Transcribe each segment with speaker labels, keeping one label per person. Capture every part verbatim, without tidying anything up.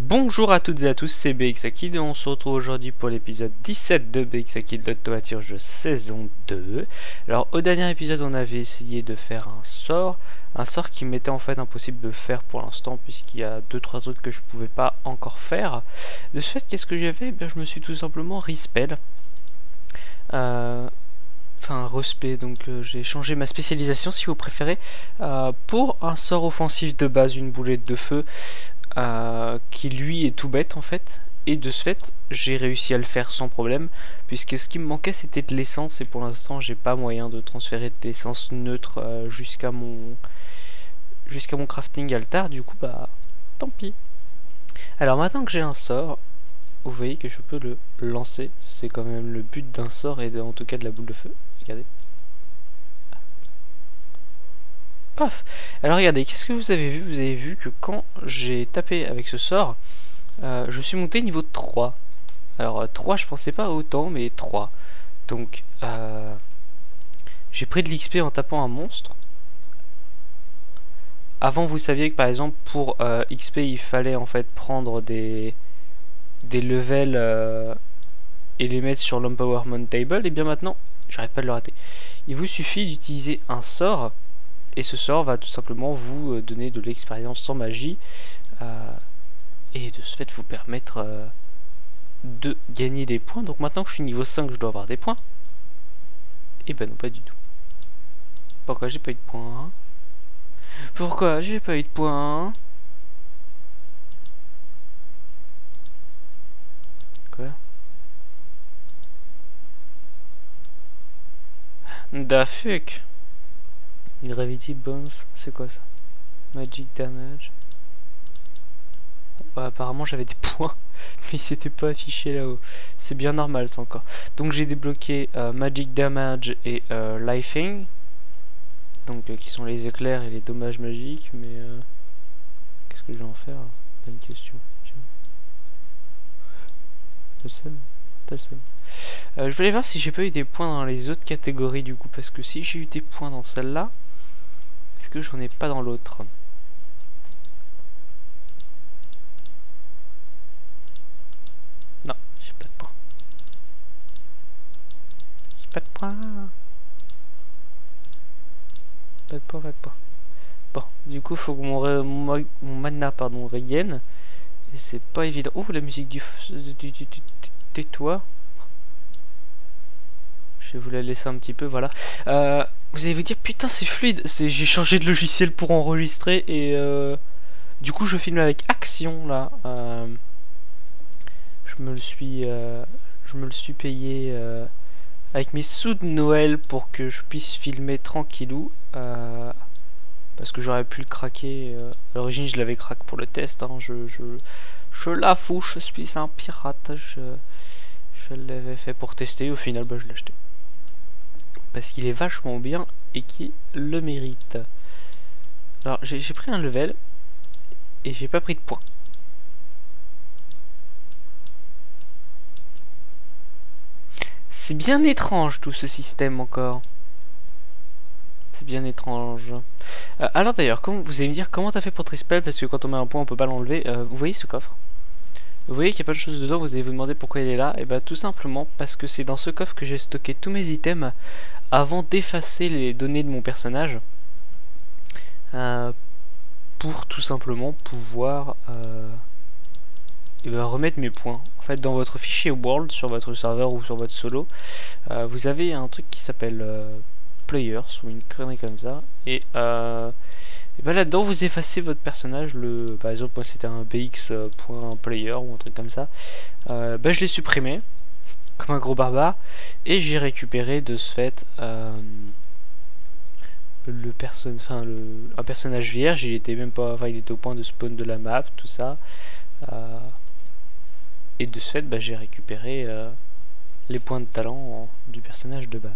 Speaker 1: Bonjour à toutes et à tous, c'est BXAKid et on se retrouve aujourd'hui pour l'épisode dix-sept de BXAKid l'automaturge saison deux. Alors au dernier épisode on avait essayé de faire un sort, un sort qui m'était en fait impossible de faire pour l'instant puisqu'il y a deux trois trucs que je pouvais pas encore faire. De ce fait, qu'est-ce que j'ai fait? Eh bien, je me suis tout simplement respell. Euh... Enfin, respect, donc euh, j'ai changé ma spécialisation si vous préférez euh, pour un sort offensif de base, une boulette de feu. Euh, qui lui est tout bête en fait, et de ce fait j'ai réussi à le faire sans problème puisque ce qui me manquait c'était de l'essence et pour l'instant j'ai pas moyen de transférer de l'essence neutre euh, jusqu'à mon jusqu'à mon crafting altar, du coup bah tant pis. Alors maintenant que j'ai un sort, vous voyez que je peux le lancer, c'est quand même le but d'un sort et de, en tout cas de la boule de feu, regardez. Paf. Alors regardez, qu'est-ce que vous avez vu? Vous avez vu que quand j'ai tapé avec ce sort, euh, je suis monté niveau trois. Alors euh, trois, je pensais pas autant, mais trois. Donc euh, j'ai pris de l'X P en tapant un monstre. Avant, vous saviez que par exemple pour euh, X P, il fallait en fait prendre des des levels euh, et les mettre sur l'empowerment table. Et bien maintenant, j'arrête pas de le rater. Il vous suffit d'utiliser un sort. Et ce sort va tout simplement vous donner de l'expérience sans magie euh, et de ce fait vous permettre euh, de gagner des points. Donc maintenant que je suis niveau cinq, je dois avoir des points. Et ben non, pas du tout. Pourquoi j'ai pas eu de points? Pourquoi j'ai pas eu de points? Quoi? Da fuck. Gravity Bones, c'est quoi ça? Magic Damage. Bon, bah, apparemment j'avais des points, mais c'était pas affiché là-haut. C'est bien normal ça encore. Donc j'ai débloqué euh, Magic Damage et euh, Lifing. Donc euh, qui sont les éclairs et les dommages magiques, mais euh, qu'est-ce que je vais en faire? Bonne question. T'as le seum? T'as le seum. Euh, je vais aller voir si j'ai pas eu des points dans les autres catégories du coup, parce que si j'ai eu des points dans celle-là, est-ce que j'en ai pas dans l'autre? Non, j'ai pas de points. J'ai pas de points. Pas de points, pas de points. Bon, du coup, faut que mon, ré, mon, mon mana pardon, regaine. Et c'est pas évident. Oh, la musique du, du, du, du tais-toi. Je vais vous la laisser un petit peu, voilà. Euh, vous allez vous dire, putain, c'est fluide. J'ai changé de logiciel pour enregistrer et euh, du coup, je filme avec Action là. Euh, je me le suis, euh, je me le suis payé euh, avec mes sous de Noël pour que je puisse filmer tranquillou. Euh, parce que j'aurais pu le craquer. Euh, à l'origine, je l'avais craqué pour le test. Hein, je, je, je l'avoue, je suis un pirate. Je, je l'avais fait pour tester. Au final, bah, je l'ai acheté. Parce qu'il est vachement bien et qu'il le mérite. Alors j'ai pris un level et j'ai pas pris de points. C'est bien étrange tout ce système encore. C'est bien étrange. Euh, alors d'ailleurs, vous allez me dire comment t'as fait pour trispell, parce que quand on met un point on peut pas l'enlever. Euh, vous voyez ce coffre? Vous voyez qu'il y a pas de choses dedans, vous allez vous demander pourquoi il est là. Et bah tout simplement parce que c'est dans ce coffre que j'ai stocké tous mes items avant d'effacer les données de mon personnage, euh, pour tout simplement pouvoir euh, et ben remettre mes points. En fait, dans votre fichier World sur votre serveur ou sur votre solo, euh, vous avez un truc qui s'appelle euh, Players ou une connerie comme ça, et, euh, et ben là-dedans vous effacez votre personnage. Le, par exemple, moi c'était un bx.player ou un truc comme ça. Euh, ben, je l'ai supprimé comme un gros barbare et j'ai récupéré de ce fait euh, le personne enfin le un personnage vierge. Il était même pas, enfin il était au point de spawn de la map, tout ça, euh, et de ce fait bah, j'ai récupéré euh, les points de talent en, du personnage de base.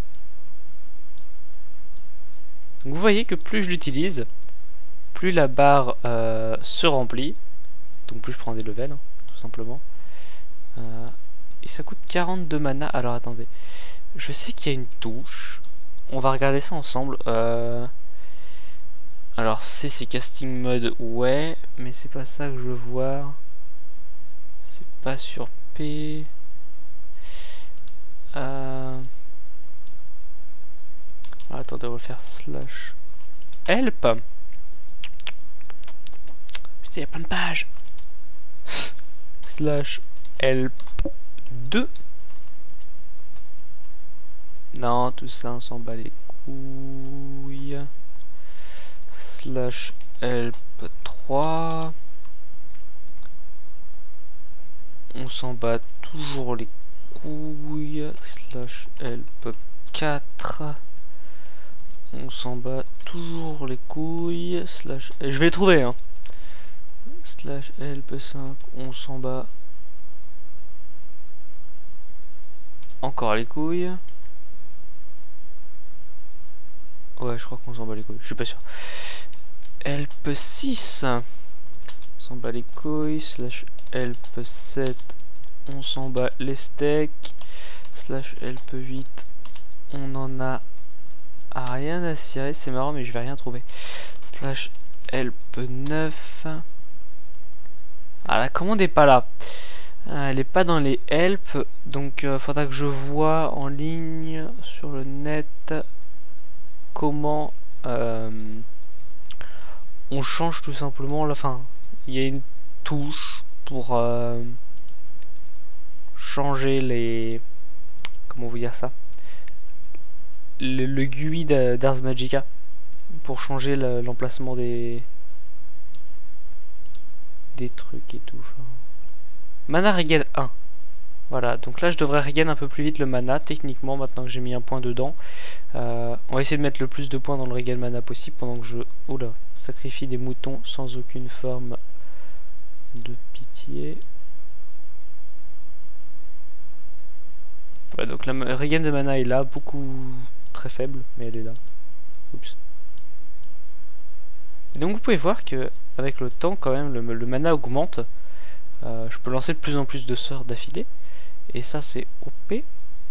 Speaker 1: Donc vous voyez que plus je l'utilise, plus la barre euh, se remplit, donc plus je prends des levels, hein, tout simplement. euh, Et ça coûte quarante-deux mana. Alors attendez, je sais qu'il y a une touche. On va regarder ça ensemble. Euh... Alors C c'est casting mode, ouais, mais c'est pas ça que je veux voir. pas sur P. Euh... Ah, attendez, on va faire slash help. Putain, il y a plein de pages. Slash help deux. Non, tout ça, on s'en bat les couilles. Slash help trois. On s'en bat toujours les couilles. Slash help quatre. On s'en bat toujours les couilles. Slash... Je vais les trouver, hein. Slash help cinq. On s'en bat encore les couilles. Ouais, je crois qu'on s'en bat les couilles. Je suis pas sûr. Help six. On s'en bat les couilles. Slash help sept. On s'en bat les steaks. Slash help huit. On en a rien à cirer. C'est marrant, mais je vais rien trouver. Slash help neuf. Ah, la commande est pas là. Elle est pas dans les help. Donc, euh, faudra que je vois en ligne sur le net comment euh, on change tout simplement la fin. Il y a une touche pour euh, changer les, comment vous dire ça, le, le G U I d'Ars Magica, pour changer l'emplacement des des trucs et tout. Enfin, mana regain un. Voilà, donc là je devrais regain un peu plus vite le mana, techniquement, maintenant que j'ai mis un point dedans. Euh, on va essayer de mettre le plus de points dans le regain mana possible pendant que je... Oula, sacrifie des moutons sans aucune forme de pitié. Ouais, donc la regain de mana est là, beaucoup très faible, mais elle est là. Oups. Et donc vous pouvez voir que avec le temps quand même le, le mana augmente. Euh, je peux lancer de plus en plus de sorts d'affilée. Et ça c'est O P.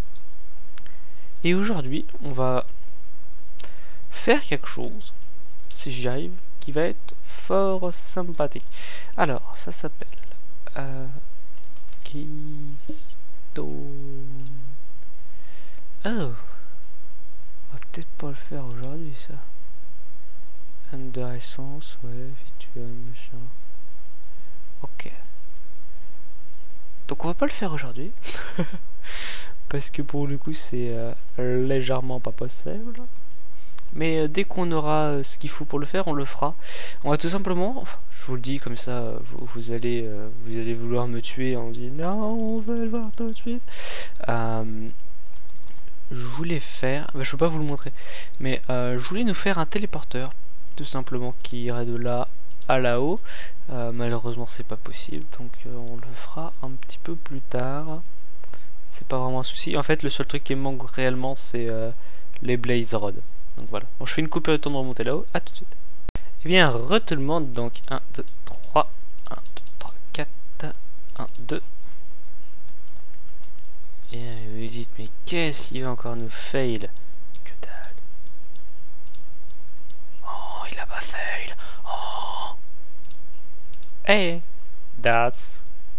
Speaker 1: Et aujourd'hui on va faire quelque chose, si j'y arrive, qui va être fort sympathique. Alors ça s'appelle euh, Keystone. Oh, on va peut-être pas le faire aujourd'hui ça. Under essence, ouais, virtual, machin. Ok. Donc on va pas le faire aujourd'hui. Parce que pour le coup c'est euh, légèrement pas possible. Mais euh, dès qu'on aura euh, ce qu'il faut pour le faire, on le fera. On va tout simplement, enfin, je vous le dis comme ça, euh, vous, vous, allez, euh, vous allez vouloir me tuer en disant non, on veut le voir tout de suite. Euh, je voulais faire, bah, je peux pas vous le montrer, mais euh, je voulais nous faire un téléporteur, tout simplement, qui irait de là à là-haut. Euh, malheureusement c'est pas possible, donc euh, on le fera un petit peu plus tard. C'est pas vraiment un souci. En fait le seul truc qui me manque réellement c'est euh, les Blaze Rods. Donc voilà. Bon, je fais une coupure de temps de remonter là-haut. À tout de suite. Et bien re tout le monde, donc un, deux, trois, un, deux, trois, quatre, un, deux. Et vous vous dites mais qu'est-ce qu'il va encore nous fail? Que dalle. Oh, il a pas fail. Oh. Hey, that's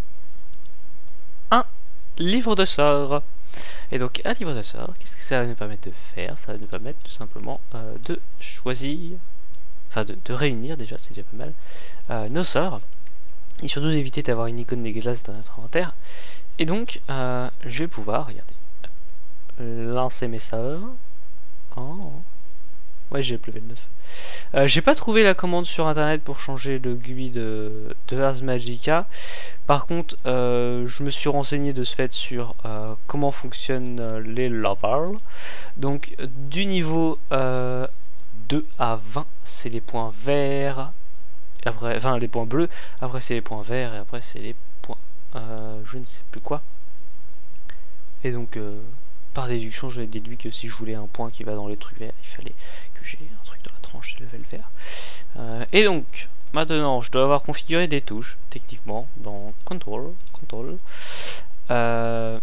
Speaker 1: un livre de sorts. Et donc un livre de sorts, qu'est-ce que ça va nous permettre de faire? Ça va nous permettre tout simplement euh, de choisir, enfin de, de réunir déjà, c'est déjà pas mal, euh, nos sorts, et surtout d'éviter d'avoir une icône dégueulasse dans notre inventaire. Et donc euh, je vais pouvoir, regardez, lancer mes sorts. Oh. Ouais, j'ai le level neuf. Euh, j'ai pas trouvé la commande sur internet pour changer le G U I de, de Ars Magica. Par contre, euh, je me suis renseigné de ce fait sur euh, comment fonctionnent euh, les levels. Donc, du niveau euh, deux à vingt, c'est les points verts. Et après, enfin, les points bleus. Après, c'est les points verts. Et après, c'est les points. Euh, je ne sais plus quoi. Et donc. Euh, Par déduction, j'avais déduit que si je voulais un point qui va dans les trucs verts, il fallait que j'ai un truc dans la tranche de level vert. Euh, et donc, maintenant, je dois avoir configuré des touches, techniquement, dans Control, Control, euh,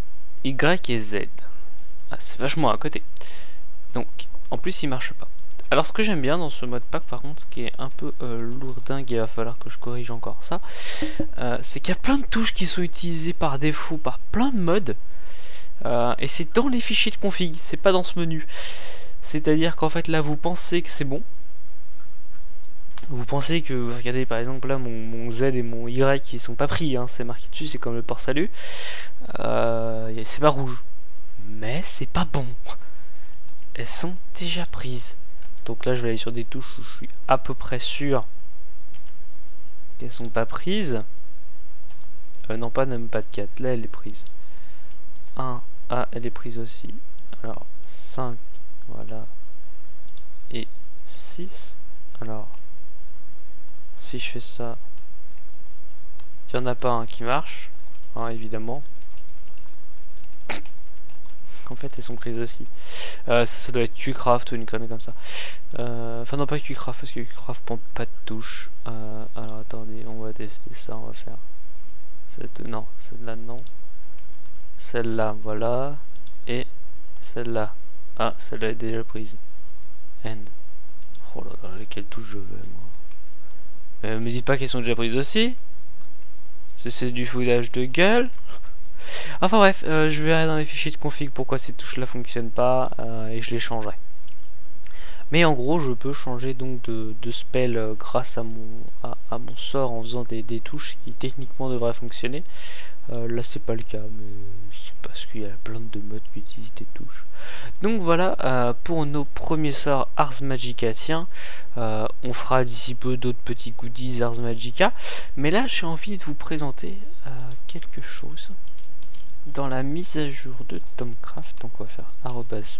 Speaker 1: Y et Z. Ah, c'est vachement à côté. Donc, en plus, il marche pas. Alors ce que j'aime bien dans ce mode pack par contre, ce qui est un peu euh, lourdingue et il va falloir que je corrige encore ça, euh, c'est qu'il y a plein de touches qui sont utilisées par défaut par plein de modes. Euh, et c'est dans les fichiers de config, c'est pas dans ce menu. C'est à dire qu'en fait là vous pensez que c'est bon. Vous pensez que, regardez par exemple là mon, mon Z et mon Y qui sont pas pris, hein, c'est marqué dessus, c'est comme le port salut. Euh, c'est pas rouge. Mais c'est pas bon. Elles sont déjà prises. Donc là je vais aller sur des touches où je suis à peu près sûr qu'elles sont pas prises. Euh, non pas numpad quatre, là elle est prise. un, ah elle est prise aussi. Alors cinq, voilà. Et six. Alors si je fais ça, il n'y en a pas un qui marche, hein, évidemment. En fait elles sont prises aussi. Euh, ça, ça doit être Qcraft ou une connerie comme ça. Euh, enfin non pas Qcraft parce que Qcraft prend pas de touche. Euh, alors attendez, on va tester ça, on va faire cette, non, celle-là non. Celle-là, voilà. Et celle-là. Ah, celle-là est déjà prise. End. Oh là là, lesquelles touches je veux moi. Euh, me dites pas qu'elles sont déjà prises aussi. C'est du foutage de gueule. Enfin bref, euh, je verrai dans les fichiers de config pourquoi ces touches là fonctionnent pas euh, et je les changerai. Mais en gros je peux changer donc de, de spell euh, grâce à mon, à, à mon sort en faisant des, des touches qui techniquement devraient fonctionner. Euh, là c'est pas le cas, mais c'est parce qu'il y a plein de modes qui utilisent des touches. Donc voilà euh, pour nos premiers sorts Ars Magica. Tiens, euh, on fera d'ici peu d'autres petits goodies Ars Magica. Mais là j'ai envie de vous présenter euh, quelque chose dans la mise à jour de Tomcraft. Donc on va faire arobase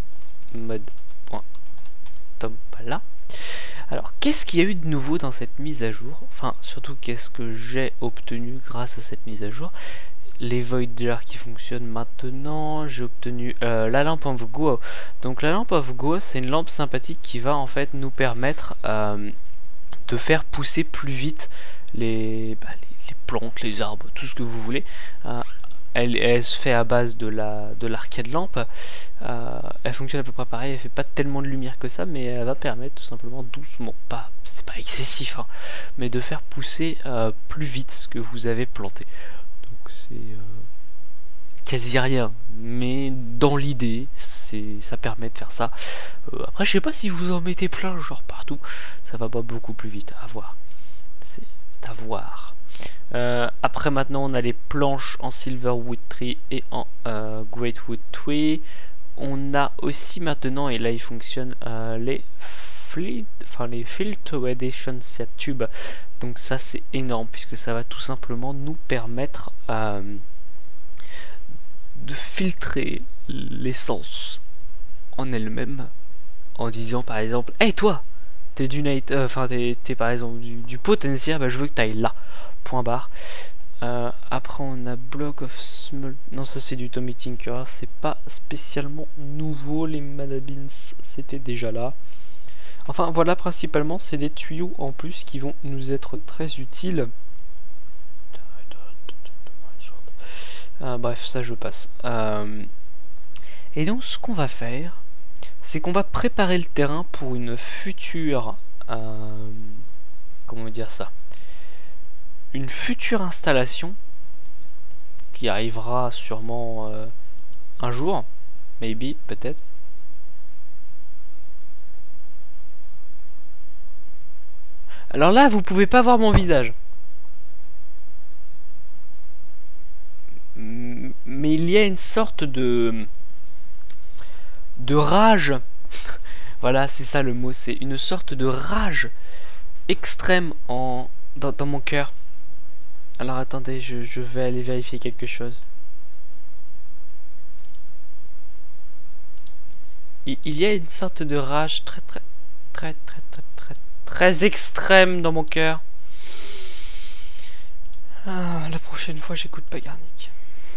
Speaker 1: mode.tom là. Alors qu'est-ce qu'il y a eu de nouveau dans cette mise à jour? Enfin surtout qu'est-ce que j'ai obtenu grâce à cette mise à jour? Les Void Jars qui fonctionnent maintenant. J'ai obtenu euh, la lampe of Go. Donc la lampe of Go c'est une lampe sympathique qui va en fait nous permettre euh, de faire pousser plus vite les, bah, les, les plantes, les arbres, tout ce que vous voulez. Euh, elle, elle se fait à base de la de l'arcade lampe. Euh, elle fonctionne à peu près pareil. Elle fait pas tellement de lumière que ça, mais elle va permettre tout simplement doucement, pas c'est pas excessif, hein, mais de faire pousser euh, plus vite ce que vous avez planté. C'est euh, quasi rien, mais dans l'idée c'est ça permet de faire ça. Euh, après je sais pas si vous en mettez plein genre partout, ça va pas beaucoup plus vite, à voir, c'est à voir. Euh, après maintenant on a les planches en Silverwood Tree et en euh, Greatwood Tree. On a aussi maintenant, et là il fonctionne, euh, les fleet, enfin les filtration set tube. Donc ça c'est énorme puisque ça va tout simplement nous permettre euh, de filtrer l'essence en elle-même en disant par exemple hey toi t'es du night, enfin euh, t'es par exemple du, du potentiel, bah, je veux que t'ailles là, point barre. Euh, après on a block of small, non ça c'est du Tommy Tinker, c'est pas spécialement nouveau, les Manabins c'était déjà là. Enfin voilà, principalement c'est des tuyaux en plus qui vont nous être très utiles. Euh, bref, ça je passe. Euh, et donc ce qu'on va faire, c'est qu'on va préparer le terrain pour une future... Euh, comment dire ça, une future installation qui arrivera sûrement euh, un jour, maybe, peut-être. Alors là, vous pouvez pas voir mon visage. Mais il y a une sorte de... de rage. Voilà, c'est ça le mot. C'est une sorte de rage extrême en... dans, dans mon cœur. Alors attendez, je, je vais aller vérifier quelque chose. Il, il y a une sorte de rage très très très très très très très extrême dans mon cœur. Ah, la prochaine fois j'écoute pas Garnic.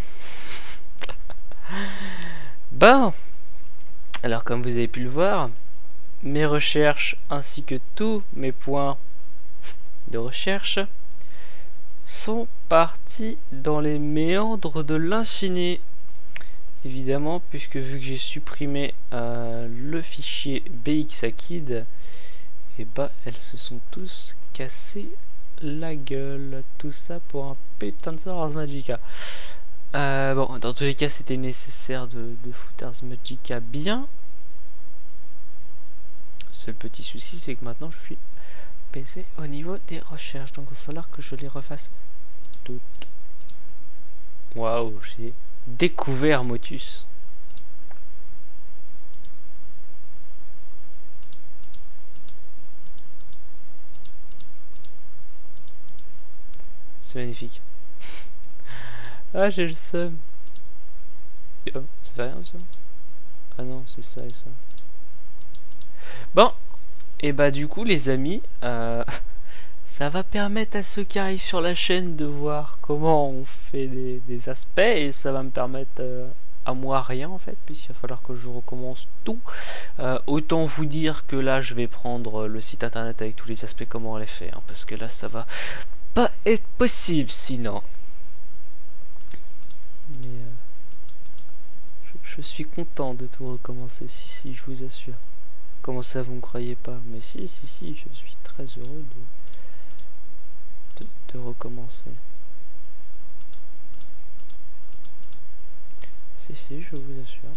Speaker 1: Bon, alors comme vous avez pu le voir, mes recherches ainsi que tous mes points de recherche sont partis dans les méandres de l'infini. évidemment, puisque vu que j'ai supprimé euh, le fichier bxakid, et bah elles se sont tous cassées la gueule. Tout ça pour un putain de sort Ars Magica. Euh, bon, dans tous les cas, c'était nécessaire de, de foutre Ars Magica bien. Seul petit souci, c'est que maintenant je suis baissé au niveau des recherches, donc il va falloir que je les refasse toutes. Waouh, j'ai découvert Motus. C'est magnifique. Ah, j'ai le seum. Oh, ça fait rien ça? Ah non, c'est ça et ça. Bon, et bah du coup les amis, euh, ça va permettre à ceux qui arrivent sur la chaîne de voir comment on fait des, des aspects, et ça va me permettre euh, à moi rien en fait, puisqu'il va falloir que je recommence tout. Euh, autant vous dire que là je vais prendre le site internet avec tous les aspects, comment on les fait, hein, parce que là ça va pas être possible sinon. Mais euh, je, je suis content de tout recommencer, si si, je vous assure. Comment ça, vous ne croyez pas? Mais si, si, si, je suis très heureux de, de, de recommencer. Si, si, je vous assure.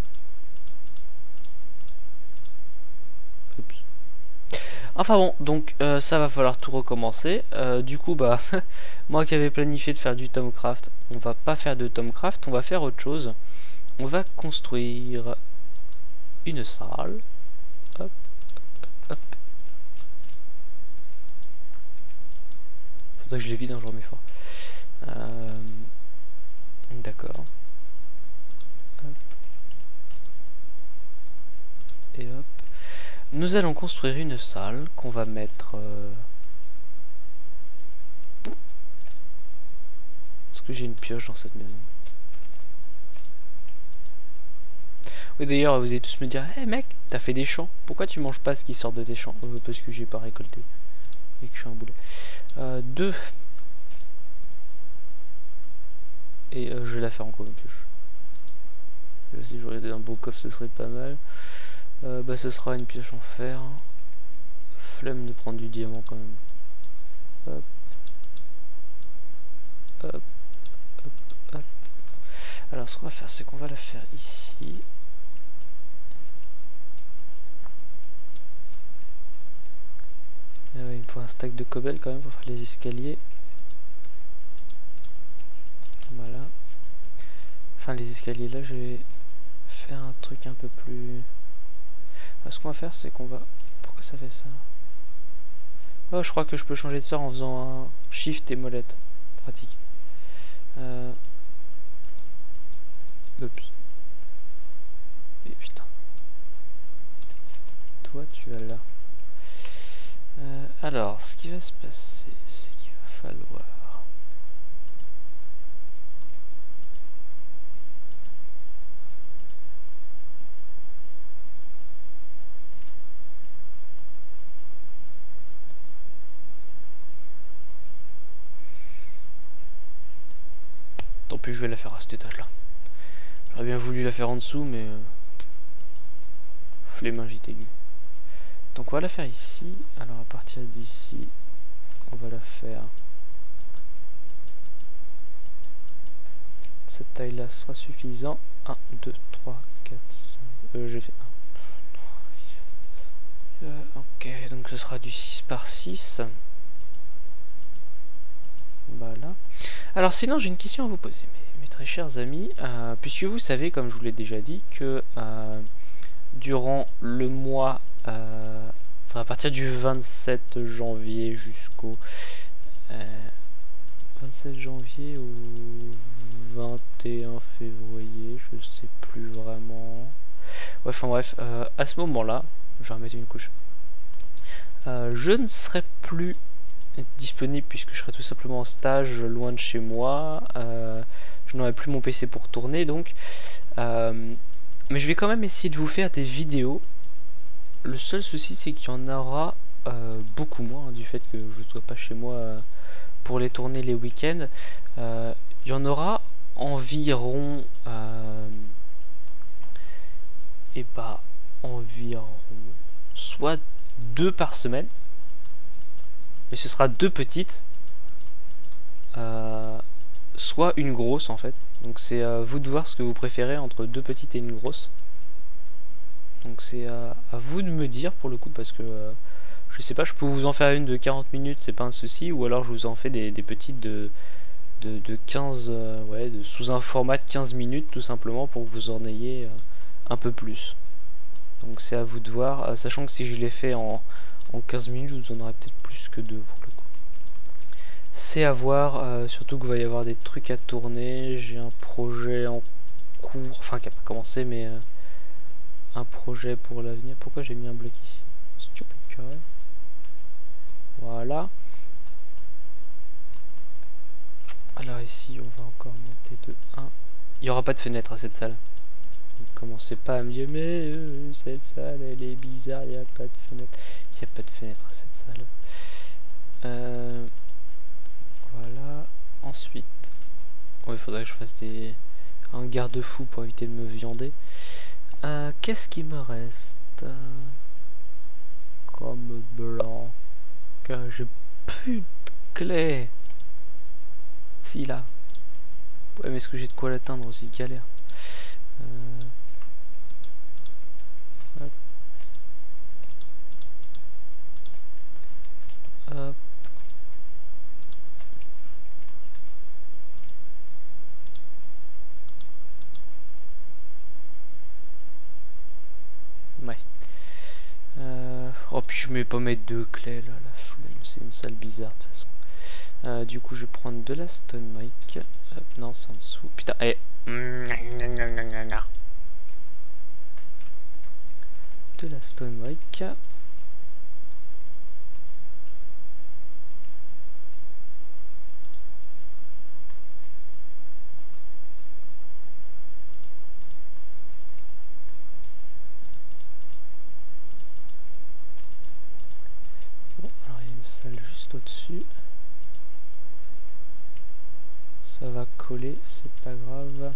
Speaker 1: Oups. Enfin bon, donc euh, ça va falloir tout recommencer. Euh, du coup, bah, moi qui avais planifié de faire du Tomcraft, on va pas faire de Tomcraft, on va faire autre chose. On va construire une salle. Hop, hop. Faudrait que je les vide un jour, mais fort. Euh, D'accord. Et hop. Nous allons construire une salle qu'on va mettre. Euh... Est-ce que j'ai une pioche dans cette maison? Oui, d'ailleurs, vous allez tous me dire, hé hey, mec, t'as fait des champs, pourquoi tu manges pas ce qui sort de tes champs? euh, Parce que j'ai pas récolté et que je suis un boulet. Euh, deux. Et euh, je vais la faire en quoi, ma pioche? Si j'aurais un beau coffre, ce serait pas mal. Euh, bah, ce sera une pioche en fer. Flemme de prendre du diamant quand même. Hop. Hop. Hop. Hop. Alors, ce qu'on va faire, c'est qu'on va la faire ici. Ah ouais, il me faut un stack de cobble quand même pour faire les escaliers. Voilà. Enfin, les escaliers là, je vais faire un truc un peu plus... Ah, ce qu'on va faire, c'est qu'on va... Pourquoi ça fait ça? Oh, je crois que je peux changer de sort en faisant un shift et molette. Pratique. Euh... Oups. Et putain. Toi, tu vas là. Euh, alors, ce qui va se passer, c'est qu'il va falloir... Tant pis, je vais la faire à cet étage-là. J'aurais bien voulu la faire en dessous, mais... Euh... Flémingite aiguë. Donc on va la faire ici. Alors à partir d'ici, on va la faire. Cette taille là sera suffisant. un, deux, trois, quatre, cinq. Euh, j'ai fait un. Euh, ok, donc ce sera du six par six. Voilà. Alors sinon j'ai une question à vous poser, mes, mes très chers amis. Euh, puisque vous savez, comme je vous l'ai déjà dit, que euh, durant le mois... Euh, enfin à partir du vingt-sept janvier jusqu'au euh, vingt-sept janvier au vingt et un février, je sais plus vraiment. Ouais, enfin bref, euh, à ce moment-là, je vais remettre une couche. Euh, je ne serai plus disponible puisque je serai tout simplement en stage loin de chez moi. Euh, je n'aurai plus mon P C pour tourner donc. Euh, mais je vais quand même essayer de vous faire des vidéos. Le seul souci, c'est qu'il y en aura euh, beaucoup moins hein, du fait que je ne sois pas chez moi euh, pour les tourner les week-ends. Euh, il y en aura environ euh, et bah environ soit deux par semaine, mais ce sera deux petites, euh, soit une grosse en fait. Donc c'est à vous de voir ce que vous préférez entre deux petites et une grosse. Donc c'est à, à vous de me dire pour le coup, parce que euh, je sais pas, je peux vous en faire une de quarante minutes, c'est pas un souci, ou alors je vous en fais des, des petites de, de, de quinze, euh, ouais, de, sous un format de quinze minutes tout simplement, pour que vous en ayez euh, un peu plus. Donc c'est à vous de voir, euh, sachant que si je les fais en, en quinze minutes, vous en aurez peut-être plus que deux pour le coup. C'est à voir, euh, surtout qu'il va y avoir des trucs à tourner. J'ai un projet en cours, enfin qui n'a pas commencé, mais euh, un projet pour l'avenir. Pourquoi j'ai mis un bloc ici? Stupid carré. Voilà. Alors ici, on va encore monter de un. Il n'y aura pas de fenêtre à cette salle. Commencez pas à me dire mais euh, cette salle elle est bizarre, il n'y a pas de fenêtre. Il n'y a pas de fenêtre à cette salle. Euh, voilà. Ensuite, oh, il faudrait que je fasse des un garde-fou pour éviter de me viander. Euh, Qu'est-ce qui me reste comme blanc? Car j'ai plus de clés. Si là. Ouais, mais est-ce que j'ai de quoi l'atteindre aussi? Galère. Euh, hop. Hop. Ouais. Euh, oh, puis je vais pas mettre deux clés là, la flemme, c'est une salle bizarre de toute façon. Euh, du coup, je vais prendre de la stone mic. Hop, non, c'est en dessous. Putain, eh. De la stone mic. Bon, alors il y a une salle juste au-dessus. Ça va coller, c'est pas grave.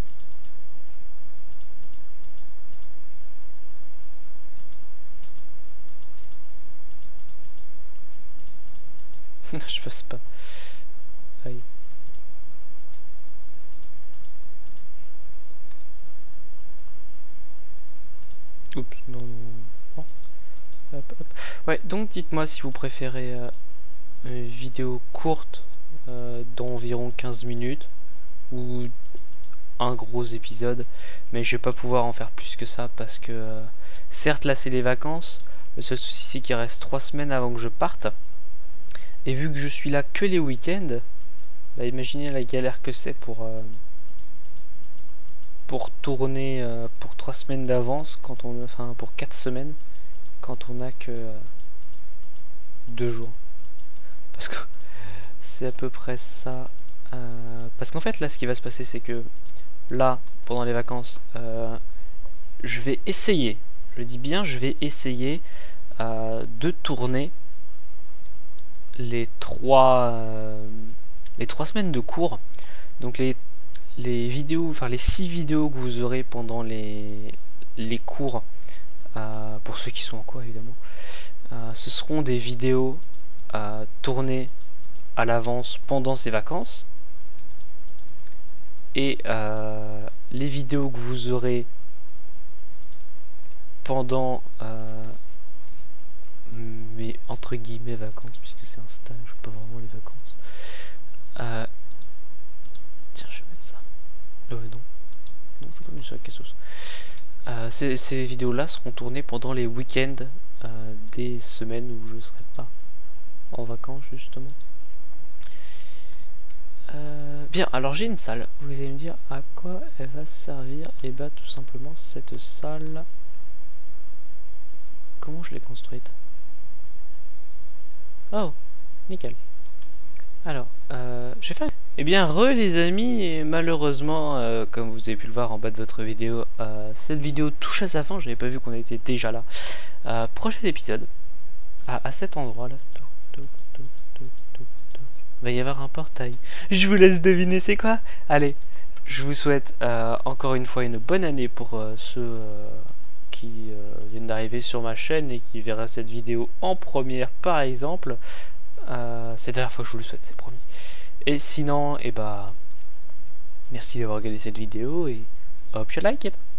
Speaker 1: Je passe pas. Aïe. Oups, non, non, non. Hop, hop. Ouais, donc dites-moi si vous préférez euh, une vidéo courte euh, d'environ quinze minutes ou un gros épisode, mais je vais pas pouvoir en faire plus que ça parce que euh, certes là c'est les vacances, le seul souci c'est qu'il reste trois semaines avant que je parte. Et vu que je suis là que les week-ends, bah imaginez la galère que c'est pour euh, pour tourner euh, pour trois semaines d'avance, quand on, enfin pour quatre semaines, quand on a que euh, deux jours. Parce que c'est à peu près ça. Euh, parce qu'en fait là, ce qui va se passer, c'est que là, pendant les vacances, euh, je vais essayer. Je dis bien, je vais essayer euh, de tourner les trois euh, les trois semaines de cours, donc les les vidéos, enfin les six vidéos que vous aurez pendant les les cours, euh, pour ceux qui sont en cours évidemment, euh, ce seront des vidéos euh, tournées à l'avance pendant ces vacances, et euh, les vidéos que vous aurez pendant euh, mais entre guillemets vacances, puisque c'est un stage, pas vraiment les vacances. Euh, tiens, je vais mettre ça. Euh, non, non, je vais pas mettre sur la cassos. Euh, ces, ces vidéos-là seront tournées pendant les week-ends euh, des semaines où je serai pas en vacances justement. Euh, bien, alors j'ai une salle. Vous allez me dire à quoi elle va servir? Et bah tout simplement cette salle. Comment je l'ai construite? Oh, nickel. Alors, euh, je vais faire... Eh bien, re les amis, et malheureusement, euh, comme vous avez pu le voir en bas de votre vidéo, euh, cette vidéo touche à sa fin, j'avais pas vu qu'on était déjà là. Euh, prochain épisode, à, à cet endroit-là, il va y avoir un portail. Je vous laisse deviner c'est quoi. Allez, Je vous souhaite euh, encore une fois une bonne année pour euh, ceux euh, qui euh, viennent d'arriver sur ma chaîne et qui verra cette vidéo en première par exemple. Euh, c'est la dernière fois que je vous le souhaite, c'est promis. Et sinon, et eh bah, merci d'avoir regardé cette vidéo et hope you like it.